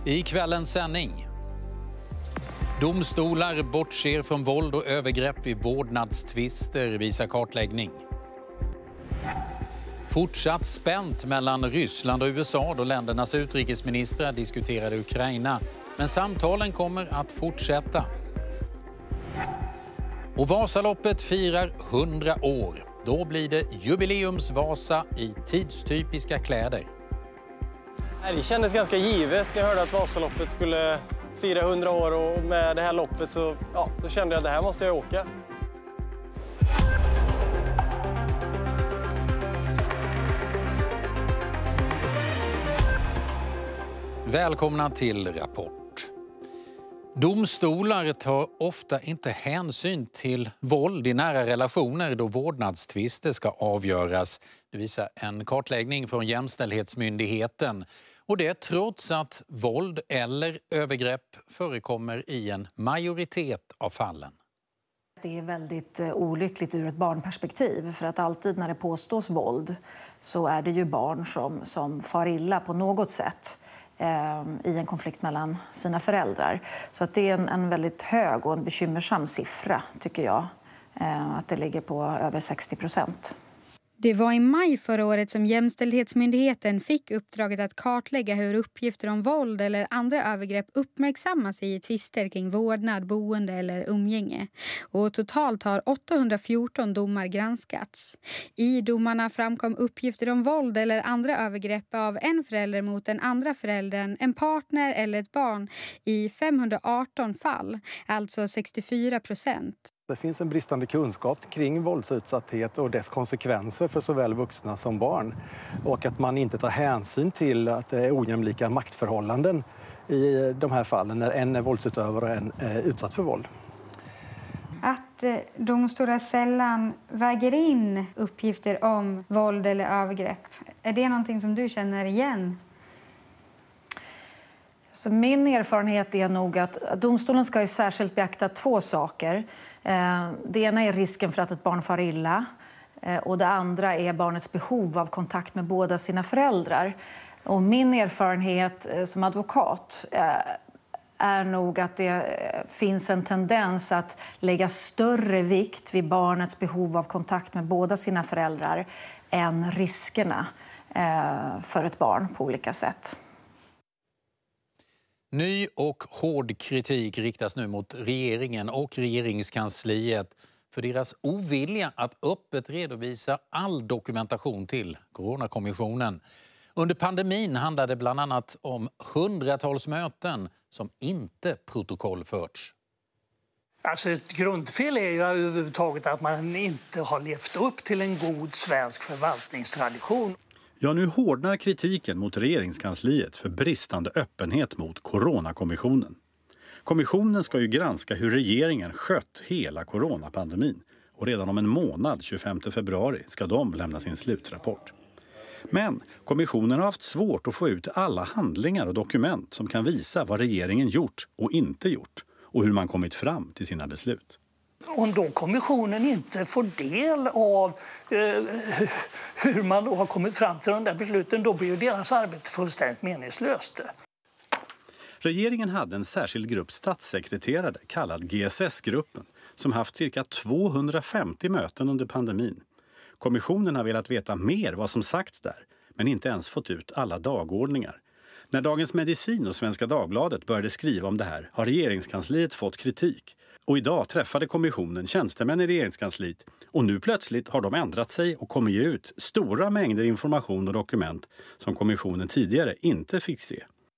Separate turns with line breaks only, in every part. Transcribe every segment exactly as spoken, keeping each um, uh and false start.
I kvällens sändning. Domstolar bortser från våld och övergrepp vid vårdnadstvister, visar kartläggning. Fortsatt spänt mellan Ryssland och U S A då ländernas utrikesministrar diskuterade Ukraina. Men samtalen kommer att fortsätta. Och Vasaloppet firar hundra år. Då blir det jubileumsvasa i tidstypiska kläder.
Det kändes ganska givet när jag hörde att Vasaloppet skulle fira hundra år och med det här loppet så ja, då kände jag att det här måste jag åka.
Välkomna till Rapport. Domstolar tar ofta inte hänsyn till våld i nära relationer då vårdnadstvister ska avgöras. Det visar en kartläggning från Jämställdhetsmyndigheten. Och det trots att våld eller övergrepp förekommer i en majoritet av fallen.
Det är väldigt olyckligt ur ett barnperspektiv, för att alltid när det påstås våld så är det ju barn som, som far illa på något sätt eh, i en konflikt mellan sina föräldrar. Så att det är en, en väldigt hög och en bekymmersam siffra, tycker jag, eh, att det ligger på över sextio procent.
Det var i maj förra året som Jämställdhetsmyndigheten fick uppdraget att kartlägga hur uppgifter om våld eller andra övergrepp uppmärksammas i tvister kring vårdnad, boende eller umgänge. Och totalt har åttahundrafjorton domar granskats. I domarna framkom uppgifter om våld eller andra övergrepp av en förälder mot den andra föräldern, en partner eller ett barn i femhundraarton fall, alltså sextiofyra procent.
Det finns en bristande kunskap kring våldsutsatthet och dess konsekvenser för såväl vuxna som barn. Och att man inte tar hänsyn till att det är ojämlika maktförhållanden i de här fallen när en är våldsutövare och en är utsatt för våld.
Att domstolar sällan väger in uppgifter om våld eller övergrepp, är det någonting som du känner igen?
Så min erfarenhet är nog att domstolen ska ju särskilt beakta två saker. Det ena är risken för att ett barn far illa och det andra är barnets behov av kontakt med båda sina föräldrar. Och min erfarenhet som advokat är nog att det finns en tendens att lägga större vikt vid barnets behov av kontakt med båda sina föräldrar än riskerna för ett barn på olika sätt.
Ny och hård kritik riktas nu mot regeringen och regeringskansliet för deras ovilja att öppet redovisa all dokumentation till Coronakommissionen. Under pandemin handlade det bland annat om hundratals möten som inte protokollförts.
Alltså ett grundfel är ju överhuvudtaget att man inte har levt upp till en god svensk förvaltningstradition.
Ja, nu hårdnar kritiken mot regeringskansliet för bristande öppenhet mot Coronakommissionen. Kommissionen ska ju granska hur regeringen skött hela coronapandemin och redan om en månad, tjugofemte februari, ska de lämna sin slutrapport. Men kommissionen har haft svårt att få ut alla handlingar och dokument som kan visa vad regeringen gjort och inte gjort och hur man kommit fram till sina beslut.
Om då kommissionen inte får del av eh, hur man då har kommit fram till de där besluten, då blir ju deras arbete fullständigt meningslöst.
Regeringen hade en särskild grupp statssekreterare kallad G S S-gruppen som haft cirka tvåhundrafemtio möten under pandemin. Kommissionen har velat veta mer vad som sagts där, men inte ens fått ut alla dagordningar. När Dagens Medicin och Svenska Dagbladet började skriva om det här har regeringskansliet fått kritik. Och idag träffade kommissionen tjänstemän i regeringskansliet och nu plötsligt har de ändrat sig och kommer ge ut stora mängder information och dokument som kommissionen tidigare inte fick se.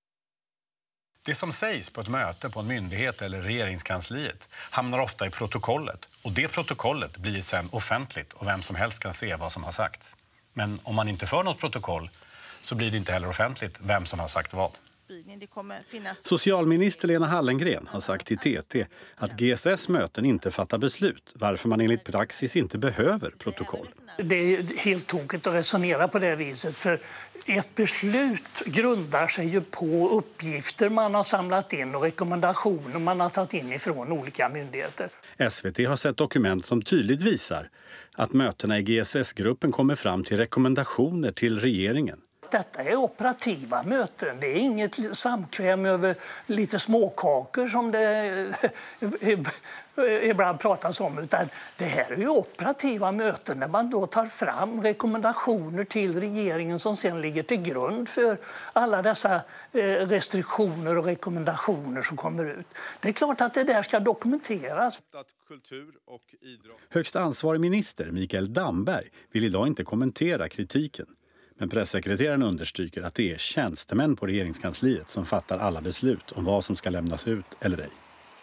Det som sägs på ett möte på en myndighet eller regeringskansliet hamnar ofta i protokollet och det protokollet blir sen offentligt och vem som helst kan se vad som har sagts. Men om man inte för något protokoll så blir det inte heller offentligt vem som har sagt vad.
Socialminister Lena Hallengren har sagt till T T att G S S-möten inte fattar beslut, varför man enligt praxis inte behöver protokoll.
Det är helt tokigt att resonera på det viset, för ett beslut grundar sig ju på uppgifter man har samlat in och rekommendationer man har tagit in ifrån olika myndigheter.
S V T har sett dokument som tydligt visar att mötena i G S S-gruppen kommer fram till rekommendationer till regeringen.
Detta är operativa möten. Det är inget samkväm över lite småkakor som det ibland pratas om. Utan det här är ju operativa möten där man då tar fram rekommendationer till regeringen som sen ligger till grund för alla dessa restriktioner och rekommendationer som kommer ut. Det är klart att det där ska dokumenteras.
Högst ansvarig minister Mikael Damberg vill idag inte kommentera kritiken. Men pressekreteraren understryker att det är tjänstemän på regeringskansliet som fattar alla beslut om vad som ska lämnas ut eller ej.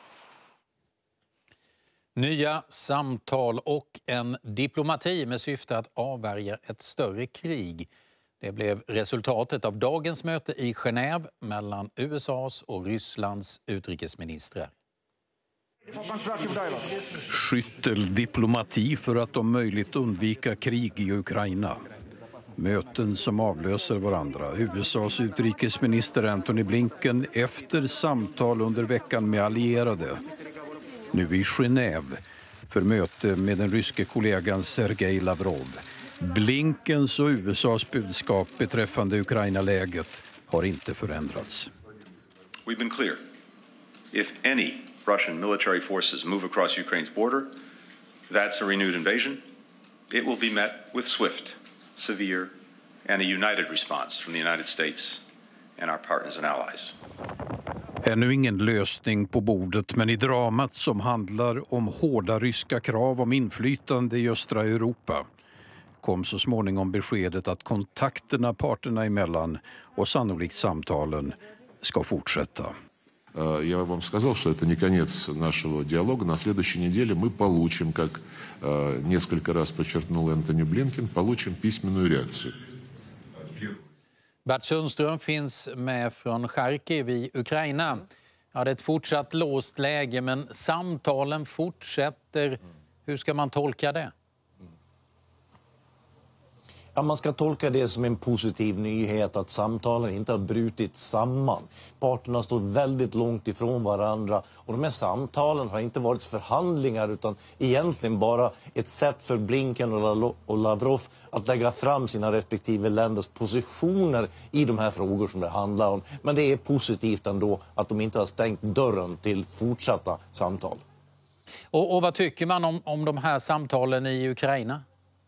Nya samtal och en diplomati med syfte att avvärja ett större krig. Det blev resultatet av dagens möte i Genève mellan U S A:s och Rysslands utrikesministrar.
Skytteldiplomati för att om möjligt undvika krig i Ukraina. Möten som avlöser varandra. U S A:s utrikesminister Antony Blinken efter samtal under veckan med allierade. Nu i Genève för möte med den ryske kollegan Sergej Lavrov. Blinkens och U S A:s budskap beträffande Ukraina-läget har inte förändrats.
We've been clear. If any Russian military forces move across Ukraine's border, that's a renewed invasion. It will be met with swift, severe and a united response from the United States and our partners and allies.
Ännu ingen lösning på bordet, men i dramat som handlar om hårda ryska krav om inflytande i östra Europa kom så småningom beskedet att kontakterna parterna emellan och sannolikt samtalen ska fortsätta.
Я вам сказал, что это не конец нашего диалога. На следующей неделе мы получим, как несколько раз подчеркнул Энтони Блинкен, получим письменную реакцию.
Bert Sundström finns med från Charkiv i Ukraina. Ja, det är ett fortsatt låst läge, men samtalen fortsätter. Hur ska man tolka det?
Ja, man ska tolka det som en positiv nyhet att samtalen inte har brutit samman. Parterna står väldigt långt ifrån varandra och de här samtalen har inte varit förhandlingar utan egentligen bara ett sätt för Blinken och Lavrov att lägga fram sina respektive länders positioner i de här frågor som det handlar om. Men det är positivt ändå att de inte har stängt dörren till fortsatta samtal.
Och, och vad tycker man om, om de här samtalen i Ukraina?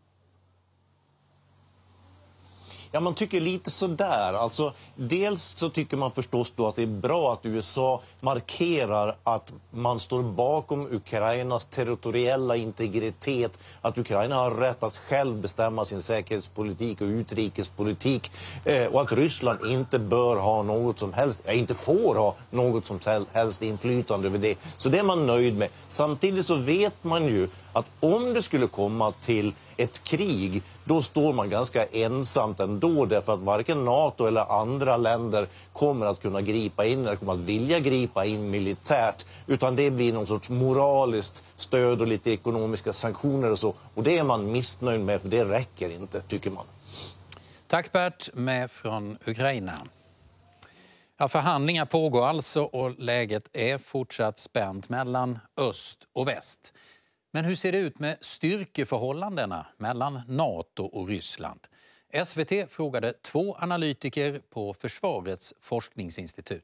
Ja, man tycker lite sådär. Alltså, dels så tycker man förstås då att det är bra att U S A markerar att man står bakom Ukrainas territoriella integritet. Att Ukraina har rätt att själv bestämma sin säkerhetspolitik och utrikespolitik. Eh, och att Ryssland inte bör ha något som helst, ja, inte får ha något som helst inflytande över det. Så det är man nöjd med. Samtidigt så vet man ju att om det skulle komma till ett krig, då står man ganska ensamt ändå därför att varken NATO eller andra länder kommer att kunna gripa in eller kommer att vilja gripa in militärt, utan det blir någon sorts moraliskt stöd och lite ekonomiska sanktioner och så. Och det är man missnöjd med, för det räcker inte, tycker man.
Tack Bert, med från Ukraina. Ja, förhandlingar pågår alltså och läget är fortsatt spänt mellan öst och väst. Men hur ser det ut med styrkeförhållandena mellan NATO och Ryssland? S V T frågade två analytiker på Försvarets forskningsinstitut.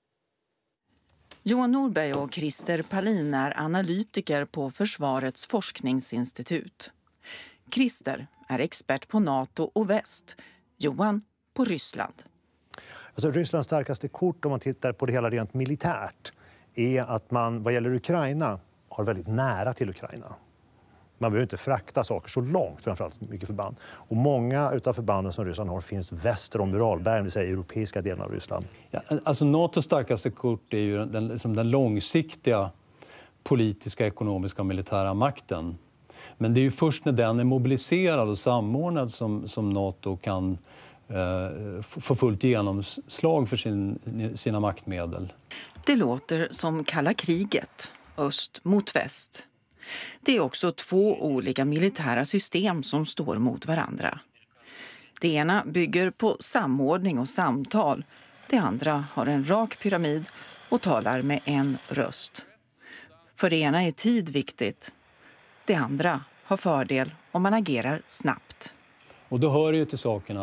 Johan Norberg och Christer Palin är analytiker på Försvarets forskningsinstitut. Christer är expert på NATO och väst. Johan på Ryssland.
Alltså, Rysslands starkaste kort om man tittar på det hela rent militärt är att man vad gäller Ukraina har väldigt nära till Ukraina. Man behöver inte frakta saker så långt, framförallt mycket förband. Och många av förbanden som Ryssland har finns väster om Uralbergen, det vill säga europeiska delen av Ryssland.
Ja, alltså NATOs starkaste kort är ju den, liksom den långsiktiga politiska, ekonomiska och militära makten. Men det är ju först när den är mobiliserad och samordnad som, som NATO kan eh, få fullt genomslag för sin, sina maktmedel.
Det låter som kalla kriget. Öst mot väst. Det är också två olika militära system som står mot varandra. Det ena bygger på samordning och samtal. Det andra har en rak pyramid och talar med en röst. För det ena är tid viktigt. Det andra har fördel om man agerar snabbt.
Och då hör det ju till saken att,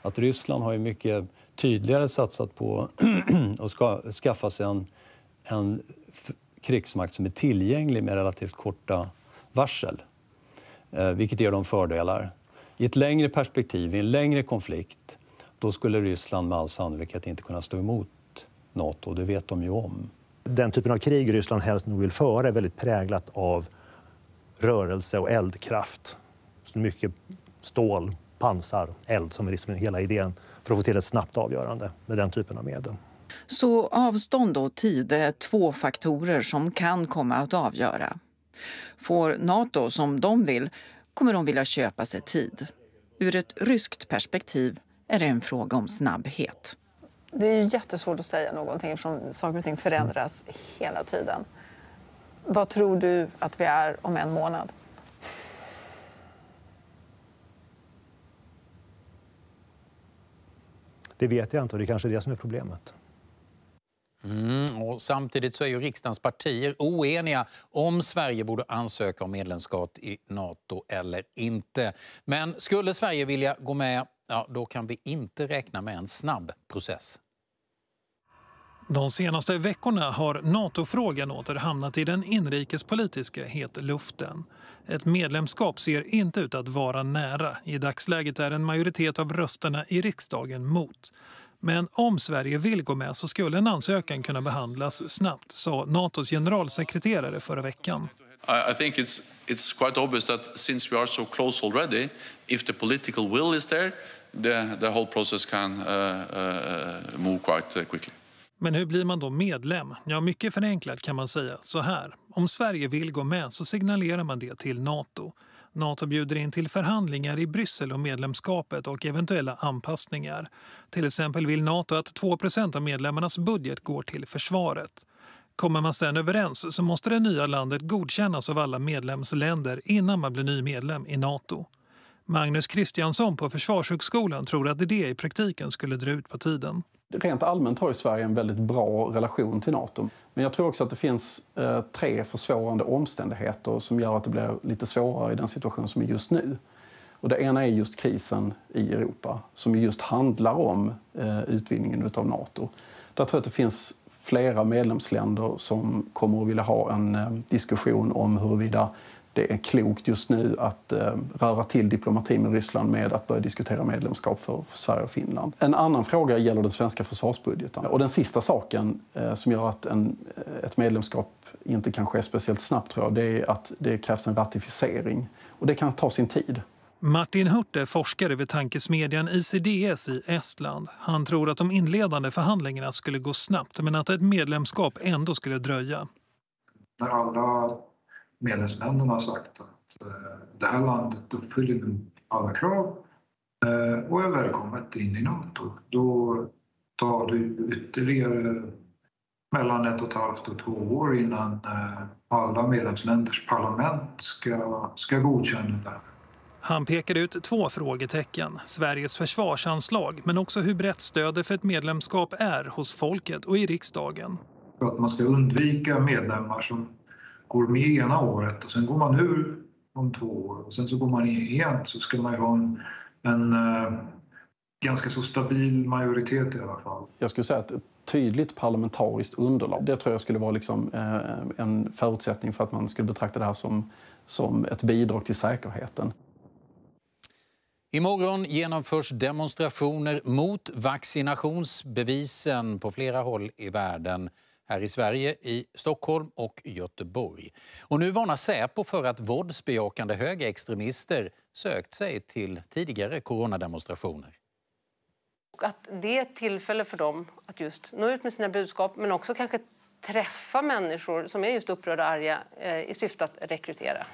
Att Ryssland har ju mycket tydligare satsat på att ska, skaffa sig en, en krigsmakt som är tillgänglig med relativt korta varsel. Eh, vilket ger dem fördelar. I ett längre perspektiv, i en längre konflikt, då skulle Ryssland med all sannolikhet inte kunna stå emot NATO. Det vet de ju om.
Den typen av krig Ryssland helst nog vill föra är väldigt präglat av rörelse och eldkraft. Så mycket stål, pansar, eld som är liksom hela idén för att få till ett snabbt avgörande med den typen av medel.
Så avstånd och tid är två faktorer som kan komma att avgöra. Får NATO som de vill kommer de vilja köpa sig tid. Ur ett ryskt perspektiv är det en fråga om snabbhet.
Det är ju jättesvårt att säga någonting eftersom saker och ting förändras hela tiden. Vad tror du att vi är om en månad?
Det vet jag inte och det är kanske det som är problemet.
Mm, och samtidigt så är ju riksdagens partier oeniga om Sverige borde ansöka om medlemskap i NATO eller inte. Men skulle Sverige vilja gå med, ja, då kan vi inte räkna med en snabb process.
De senaste veckorna har NATO-frågan åter hamnat i den inrikespolitiska hetluften. Ett medlemskap ser inte ut att vara nära. I dagsläget är en majoritet av rösterna i riksdagen mot. Men om Sverige vill gå med så skulle en ansökan kunna behandlas snabbt, sa NATOs generalsekreterare förra veckan.
I think it's it's quite obvious that since we are so close already, if the political will is there, the the whole process can uh, uh, move quite quickly.
Men hur blir man då medlem? Ja, mycket förenklat kan man säga så här. Om Sverige vill gå med så signalerar man det till NATO. NATO bjuder in till förhandlingar i Bryssel om medlemskapet och eventuella anpassningar. Till exempel vill NATO att två procent av medlemmarnas budget går till försvaret. Kommer man sedan överens så måste det nya landet godkännas av alla medlemsländer innan man blir ny medlem i NATO. Magnus Kristiansson på Försvarshögskolan tror att det i praktiken skulle dra ut på tiden.
Rent allmänt har ju Sverige en väldigt bra relation till NATO. Men jag tror också att det finns eh, tre försvårande omständigheter som gör att det blir lite svårare i den situation som är just nu. Och det ena är just krisen i Europa som just handlar om eh, utvidgningen av NATO. Där tror jag att det finns flera medlemsländer som kommer att vilja ha en eh, diskussion om huruvida det är klokt just nu att eh, röra till diplomati med Ryssland med att börja diskutera medlemskap för, för Sverige och Finland. En annan fråga gäller den svenska försvarsbudgeten. Och den sista saken eh, som gör att en, ett medlemskap inte kan ske speciellt snabbt tror jag, det är att det krävs en ratificering. Och det kan ta sin tid.
Martin Hurt är forskare vid tankesmedjan I C D S i Estland. Han tror att de inledande förhandlingarna skulle gå snabbt men att ett medlemskap ändå skulle dröja.
När alla medlemsländerna har sagt att eh, det här landet uppfyller alla krav eh, och är välkommet in i NATO, då tar det ytterligare mellan ett och ett halvt och två år innan eh, alla medlemsländers parlament ska, ska godkänna det.
Han pekar ut två frågetecken. Sveriges försvarsanslag men också hur brett stödet för ett medlemskap är hos folket och i riksdagen.
För att man ska undvika medlemmar som går med ena året och sen går man ur om två år och sen så går man in igen, så ska man ju ha en, en uh, ganska så stabil majoritet i alla fall.
Jag skulle säga att ett tydligt parlamentariskt underlag, det tror jag skulle vara liksom, eh, en förutsättning för att man skulle betrakta det här som, som ett bidrag till säkerheten.
Imorgon genomförs demonstrationer mot vaccinationsbevisen på flera håll i världen. Här i Sverige, i Stockholm och Göteborg. Och nu varnar Säpo för att våldsbejakande högerextremister sökt sig till tidigare coronademonstrationer.
Och att det är ett tillfälle för dem att just nå ut med sina budskap men också kanske träffa människor som är just upprörda och arga eh, i syfte att rekrytera.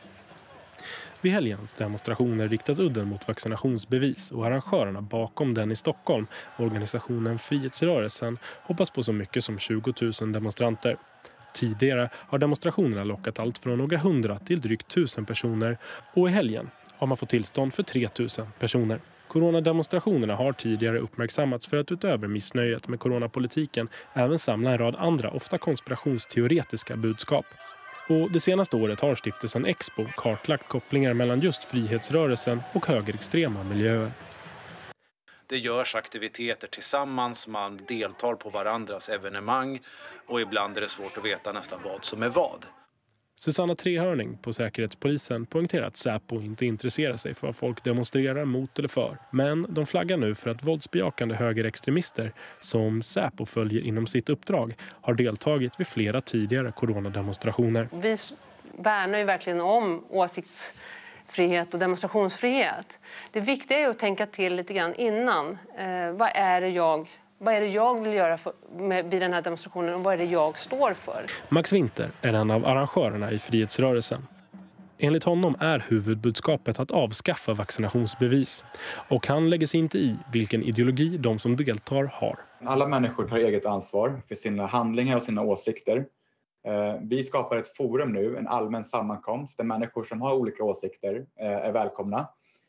Vid helgens demonstrationer riktas udden mot vaccinationsbevis och arrangörerna bakom den i Stockholm, organisationen Frihetsrörelsen, hoppas på så mycket som tjugo tusen demonstranter. Tidigare har demonstrationerna lockat allt från några hundra till drygt tusen personer och i helgen har man fått tillstånd för tre tusen personer. Coronademonstrationerna har tidigare uppmärksammats för att utöver missnöjet med coronapolitiken även samla en rad andra, ofta konspirationsteoretiska budskap. Och det senaste året har stiftelsen Expo kartlagt kopplingar mellan just frihetsrörelsen och högerextrema miljöer.
Det görs aktiviteter tillsammans, man deltar på varandras evenemang och ibland är det svårt att veta nästan vad som är vad.
Susanna Trehörning på Säkerhetspolisen poängterar att Säpo inte intresserar sig för vad folk demonstrerar mot eller för. Men de flaggar nu för att våldsbejakande högerextremister som Säpo följer inom sitt uppdrag har deltagit vid flera tidigare coronademonstrationer.
Vi värnar ju verkligen om åsiktsfrihet och demonstrationsfrihet. Det viktiga är att tänka till lite grann innan. Eh, vad är det jag... Vad är det jag vill göra för, med, vid den här demonstrationen och vad är det jag står för?
Max Winter är en av arrangörerna i frihetsrörelsen. Enligt honom är huvudbudskapet att avskaffa vaccinationsbevis. Och han lägger sig inte i vilken ideologi de som deltar har.
Alla människor tar eget ansvar för sina handlingar och sina åsikter. Vi skapar ett forum nu, en allmän sammankomst där människor som har olika åsikter är välkomna.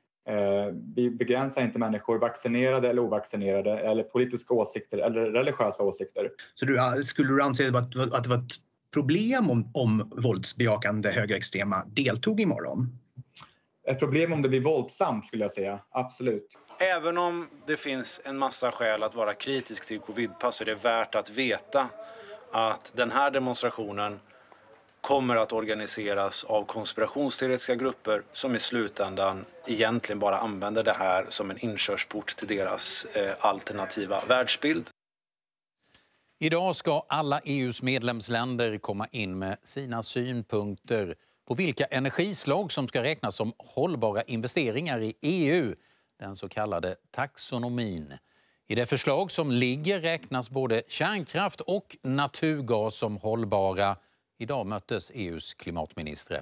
Vi begränsar inte människor, vaccinerade eller ovaccinerade, eller politiska åsikter eller religiösa åsikter.
Så du, skulle du anse att det var ett problem om, om våldsbejakande högerextrema deltog imorgon?
Ett problem om det blir våldsamt skulle jag säga, absolut. Även om det finns en massa skäl att vara kritisk till covidpass så är det värt att veta att den här demonstrationen kommer att organiseras av konspirationsteoretiska grupper som i slutändan egentligen bara använder det här som en inkörsport till deras eh, alternativa världsbild.
Idag ska alla E U:s medlemsländer komma in med sina synpunkter på vilka energislag som ska räknas som hållbara investeringar i E U, den så kallade taxonomin. I det förslag som ligger räknas både kärnkraft och naturgas som hållbara. Idag möttes E U:s klimatministrar.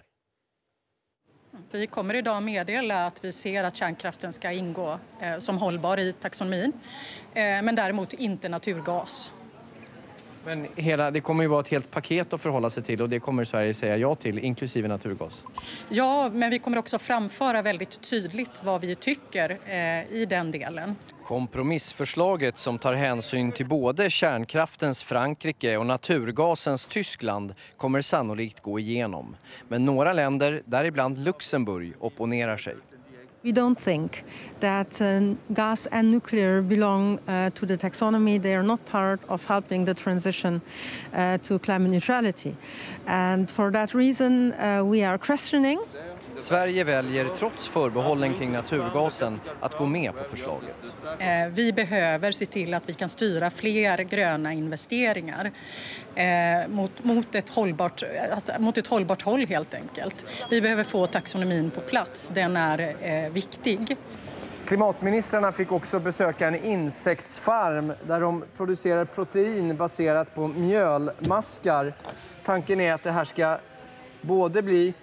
Vi kommer idag meddela att vi ser att kärnkraften ska ingå eh, som hållbar i taxonomin, eh, men däremot inte naturgas.
Men hela, det kommer ju vara ett helt paket att förhålla sig till och det kommer Sverige säga ja till, inklusive naturgas.
Ja, men vi kommer också framföra väldigt tydligt vad vi tycker eh, i den delen.
Kompromissförslaget som tar hänsyn till både kärnkraftens Frankrike och naturgasens Tyskland kommer sannolikt gå igenom. Men några länder, däribland Luxemburg, opponerar sig.
We don't think that uh, gas and nuclear belong uh, to the taxonomy. They are not part of helping the transition uh, to climate neutrality. And for that reason uh, we are questioning.
Sverige väljer trots förbehållen kring naturgasen att gå med på förslaget.
Eh, vi behöver se till att vi kan styra fler gröna investeringar eh, mot, mot, ett hållbart, alltså, mot ett hållbart håll helt enkelt. Vi behöver få taxonomin på plats, den är eh, viktig.
Klimatministrarna fick också besöka en insektsfarm där de producerar protein baserat på mjölmaskar. Tanken är att det här ska både bli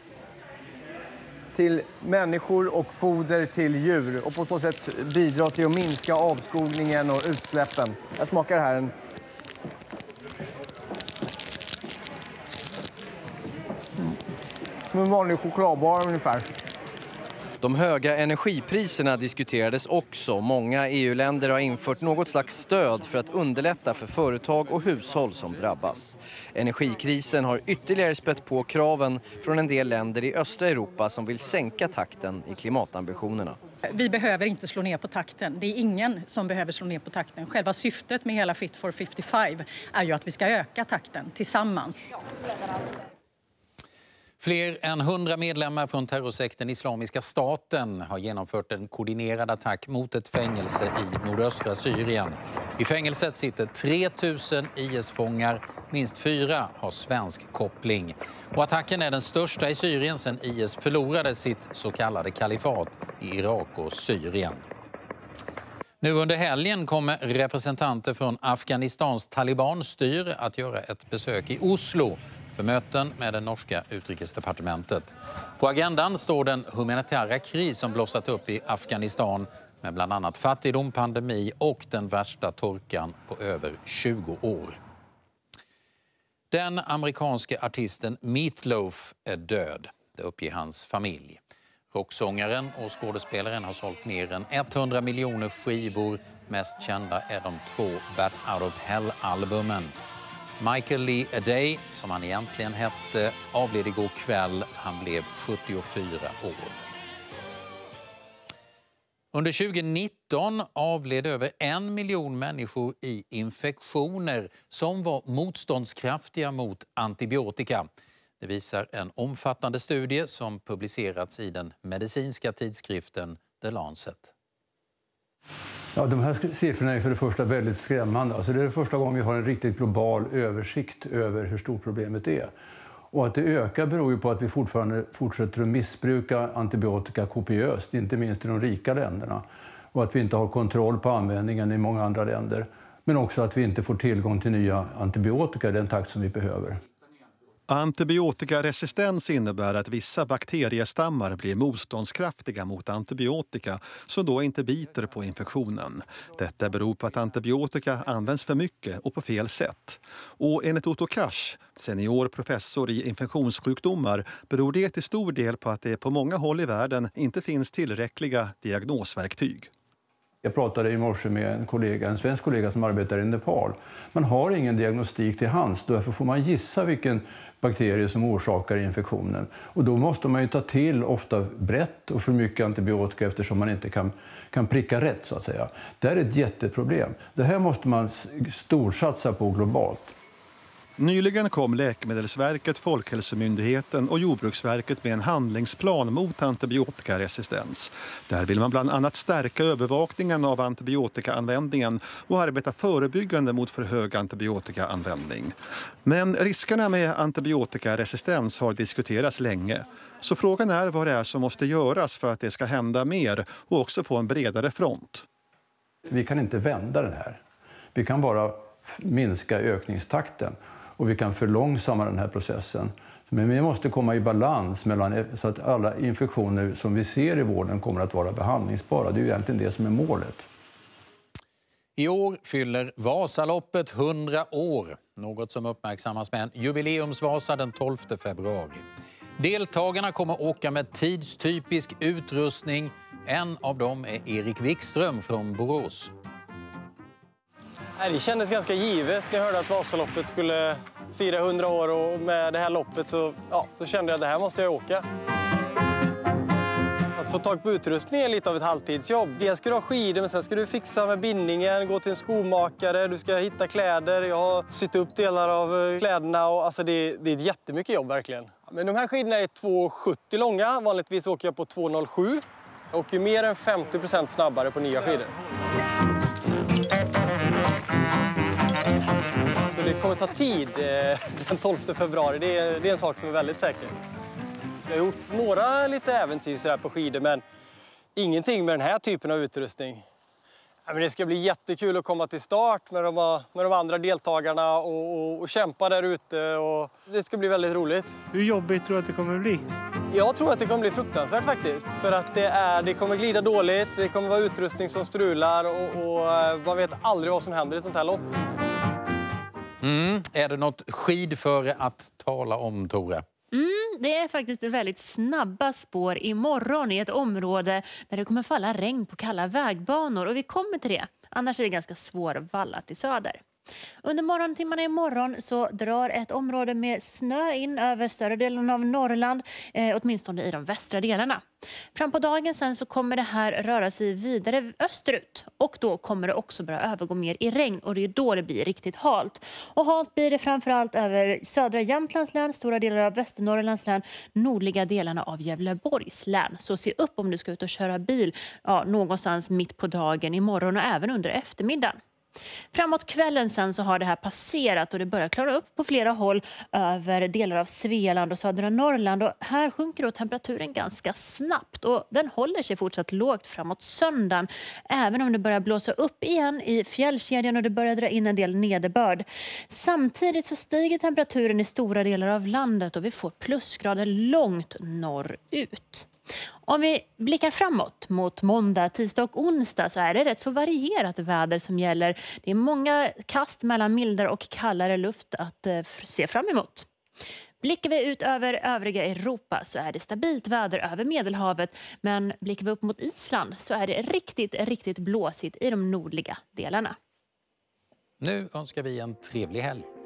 till människor och foder till djur och på så sätt bidra till att minska avskogningen och utsläppen. Jag smakar här en... Som en vanlig chokladbar ungefär. De höga energipriserna diskuterades också. Många E U-länder har infört något slags stöd för att underlätta för företag och hushåll som drabbas. Energikrisen har ytterligare spett på kraven från en del länder i östra Europa som vill sänka takten i klimatambitionerna.
Vi behöver inte slå ner på takten. Det är ingen som behöver slå ner på takten. Själva syftet med hela Fit for femtiofem är ju att vi ska öka takten tillsammans.
Fler än hundra medlemmar från terrorsekten Islamiska staten har genomfört en koordinerad attack mot ett fängelse i nordöstra Syrien. I fängelset sitter tre tusen I S-fångar, minst fyra har svensk koppling. Och attacken är den största i Syrien sedan I S förlorade sitt så kallade kalifat i Irak och Syrien. Nu under helgen kommer representanter från Afghanistans talibanstyr att göra ett besök i Oslo för möten med det norska utrikesdepartementet. På agendan står den humanitära kris som blossat upp i Afghanistan med bland annat fattigdom, pandemi och den värsta torkan på över tjugo år. Den amerikanske artisten Meat Loaf är död, det uppger hans familj. Rocksångaren och skådespelaren har sålt mer än hundra miljoner skivor. Mest kända är de två Bat Out of Hell-albumen. Michael Lee Aday, som han egentligen hette, avled igår kväll. Han blev sjuttiofyra år. Under tjugonitton avled över en miljon människor i infektioner som var motståndskraftiga mot antibiotika. Det visar en omfattande studie som publicerats i den medicinska tidskriften The Lancet.
Ja, de här siffrorna är för det första väldigt skrämmande. Alltså det är det första gången vi har en riktigt global översikt över hur stort problemet är. Och att det ökar beror ju på att vi fortfarande fortsätter att missbruka antibiotika kopiöst, inte minst i de rika länderna. Och att vi inte har kontroll på användningen i många andra länder. Men också att vi inte får tillgång till nya antibiotika i den takt som vi behöver.
Antibiotikaresistens innebär att vissa bakteriestammar blir motståndskraftiga mot antibiotika som då inte biter på infektionen. Detta beror på att antibiotika används för mycket och på fel sätt. Och enligt Otto Kars, senior professor i infektionssjukdomar, beror det till stor del på att det på många håll i världen inte finns tillräckliga diagnosverktyg.
Jag pratade i morse med en kollega, en svensk kollega som arbetar i Nepal. Man har ingen diagnostik till hands, därför får man gissa vilken bakterie som orsakar infektionen. Och då måste man ju ta till ofta brett och för mycket antibiotika eftersom man inte kan, kan pricka rätt så att säga. Det är ett jätteproblem. Det här måste man storsatsa på globalt.
Nyligen kom Läkemedelsverket, Folkhälsomyndigheten och Jordbruksverket med en handlingsplan mot antibiotikaresistens. Där vill man bland annat stärka övervakningen av antibiotikaanvändningen och arbeta förebyggande mot för hög antibiotikaanvändning. Men riskerna med antibiotikaresistens har diskuterats länge. Så frågan är vad det är som måste göras för att det ska hända mer och också på en bredare front.
Vi kan inte vända den här. Vi kan bara minska ökningstakten. Och vi kan förlångsamma den här processen. Men vi måste komma i balans mellan, så att alla infektioner som vi ser i vården kommer att vara behandlingsbara. Det är ju egentligen det som är målet.
I år fyller Vasaloppet hundra år. Något som uppmärksammas med en jubileumsvasa den tolfte februari. Deltagarna kommer åka med tidstypisk utrustning. En av dem är Erik Wikström från Borås.
Det kändes ganska givet när jag hörde att Vasaloppet skulle fira hundra år och med det här loppet så, ja, så kände jag att det här måste jag åka. Att få tag på utrustning är lite av ett halvtidsjobb. Dels ska du ha skidor men sen ska du fixa med bindningen, gå till en skomakare, du ska hitta kläder. Jag har sytt upp delar av kläderna och alltså det, det är ett jättemycket jobb verkligen. Men de här skidorna är två sjuttio långa, vanligtvis åker jag på två noll sju. Jag åker mer än femtio procent snabbare på nya skidor. Så det kommer ta tid den tolfte februari, det är, det är en sak som är väldigt säker. Jag har gjort några lite äventyr så här på skidor men ingenting med den här typen av utrustning. Men det ska bli jättekul att komma till start med de, med de andra deltagarna och, och, och kämpa där ute. Och det ska bli väldigt roligt.
Hur jobbigt tror du att det kommer att bli?
Jag tror att det kommer bli fruktansvärt faktiskt. För att det, är, det kommer glida dåligt, det kommer vara utrustning som strular och, och man vet aldrig vad som händer i ett sånt här lopp.
Mm. Är det något skidföre att tala om, Tore?
Mm, det är faktiskt väldigt snabba spår imorgon i ett område där det kommer falla regn på kalla vägbanor. Och vi kommer till det. Annars är det ganska svårvallat i söder. Under morgontimmarna imorgon så drar ett område med snö in över större delen av Norrland, eh, åtminstone i de västra delarna. Fram på dagen sen så kommer det här röra sig vidare österut och då kommer det också börja övergå mer i regn och det är då det blir riktigt halt. Och halt blir det framförallt över södra Jämtlands län, stora delar av Västernorrlands län, nordliga delarna av Gävleborgs län. Så se upp om du ska ut och köra bil ja, någonstans mitt på dagen imorgon och även under eftermiddagen. Framåt kvällen sen så har det här passerat och det börjar klara upp på flera håll över delar av Svealand och södra Norrland. Och här sjunker då temperaturen ganska snabbt och den håller sig fortsatt lågt framåt söndagen. Även om det börjar blåsa upp igen i fjällkedjan och det börjar dra in en del nederbörd. Samtidigt så stiger temperaturen i stora delar av landet och vi får plusgrader långt norrut. Om vi blickar framåt mot måndag, tisdag och onsdag så är det rätt så varierat väder som gäller. Det är många kast mellan mildare och kallare luft att eh, se fram emot. Blickar vi ut över övriga Europa så är det stabilt väder över Medelhavet. Men blickar vi upp mot Island så är det riktigt, riktigt blåsigt i de nordliga delarna.
Nu önskar vi en trevlig helg.